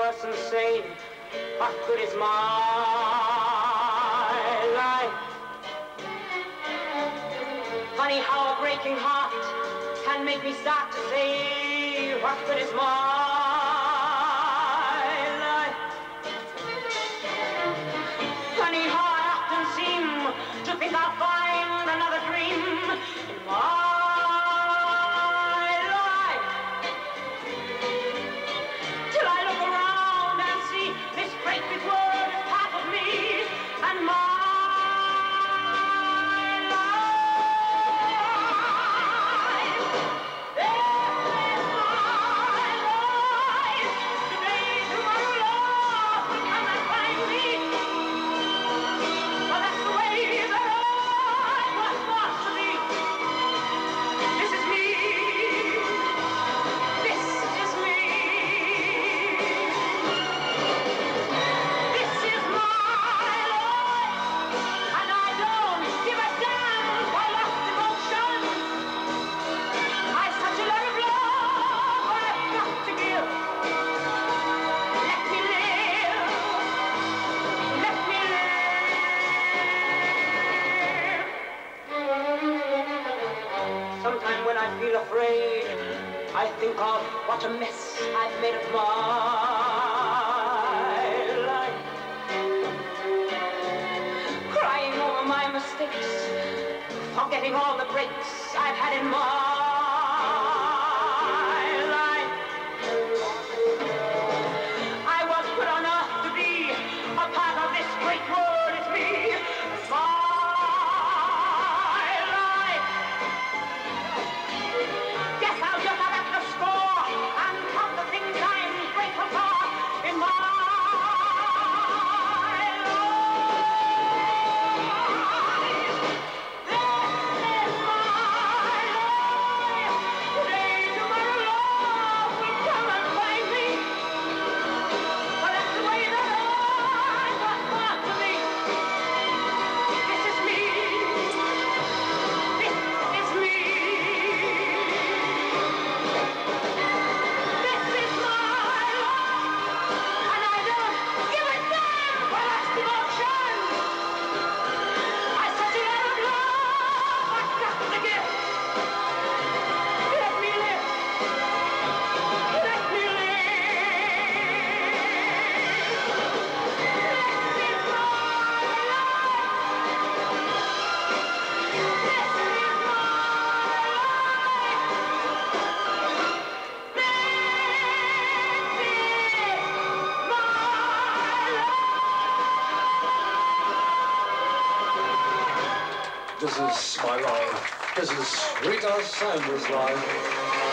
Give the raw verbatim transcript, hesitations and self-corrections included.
person say, what good is my life? Funny how a breaking heart can make me start to say, what good is my life? Funny how I often seem to think I'll find another dream in my life, till I look around and see this great big world is part of me and my sometime when I feel afraid, I think of what a mess I've made of my life. Crying over my mistakes, forgetting all the breaks I've had in my life. I was put on earth to be a part of this great world. It's me. It's my This is my life. This is Rita Sanders' life.